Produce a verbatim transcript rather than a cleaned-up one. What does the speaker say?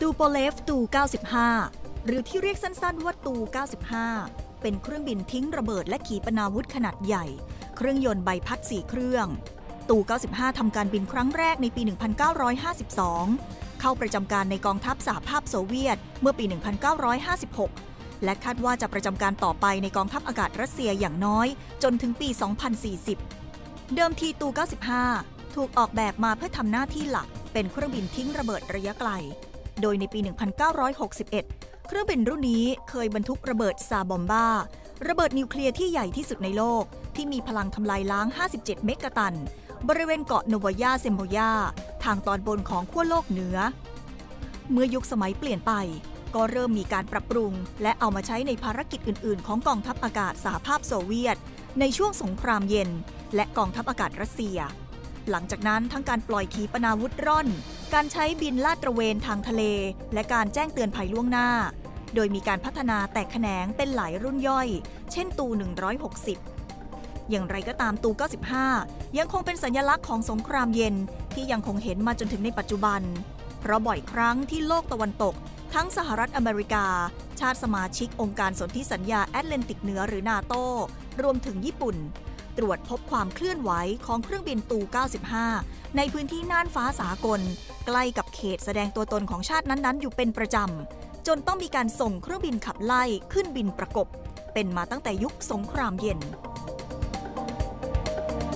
ตูโปเลฟ ตู เก้าสิบห้า หรือที่เรียกสั้นๆว่าตู เก้าสิบห้า เป็นเครื่องบินทิ้งระเบิดและขีปนาวุธขนาดใหญ่ เครื่องยนต์ใบพัดสี่เครื่อง ตู เก้าสิบห้า ทำการบินครั้งแรกในปี หนึ่งพันเก้าร้อยห้าสิบสอง เข้าประจำการในกองทัพสหภาพโซเวียตเมื่อปี หนึ่งพันเก้าร้อยห้าสิบหก และคาดว่าจะประจำการต่อไปในกองทัพอากาศรัสเซียอย่างน้อยจนถึงปี สองพันสี่สิบ เดิมทีตู เก้าสิบห้า ถูกออกแบบมาเพื่อทำหน้าที่หลักเป็นเครื่องบินทิ้งระเบิดระยะไกลโดยในปี หนึ่งพันเก้าร้อยหกสิบเอ็ด เครื่องบินรุ่นนี้เคยบรรทุกระเบิดซาบอมบาระเบิดนิวเคลียร์ที่ใหญ่ที่สุดในโลกที่มีพลังทำลายล้าง ห้าสิบเจ็ด เมกะตันบริเวณเกาะโนวายาเซมโบยาทางตอนบนของขั้วโลกเหนือเมื่อยุคสมัยเปลี่ยนไปก็เริ่มมีการปรับปรุงและเอามาใช้ในภารกิจอื่นๆของกองทัพอากาศสหภาพโซเวียตในช่วงสงครามเย็นและกองทัพอากาศรัสเซียหลังจากนั้นทั้งการปล่อยขีปนาวุธร่อนการใช้บินลาดตระเวนทางทะเลและการแจ้งเตือนภัยล่วงหน้าโดยมีการพัฒนาแตกแขนงเป็นหลายรุ่นย่อยเช่นตู หนึ่งร้อยหกสิบ อย่างไรก็ตามตู เก้าสิบห้า ยังคงเป็นสัญลักษณ์ของสงครามเย็นที่ยังคงเห็นมาจนถึงในปัจจุบันเพราะบ่อยครั้งที่โลกตะวันตกทั้งสหรัฐอเมริกาชาติสมาชิกองค์การสนธิสัญญาแอตแลนติกเหนือหรือนาโตรวมถึงญี่ปุ่นตรวจพบความเคลื่อนไหวของเครื่องบินตู เก้าสิบห้า ในพื้นที่น่านฟ้าสากลใกล้กับเขตแสดงตัวตนของชาตินั้นๆอยู่เป็นประจำจนต้องมีการส่งเครื่องบินขับไล่ขึ้นบินประกบเป็นมาตั้งแต่ยุคสงครามเย็น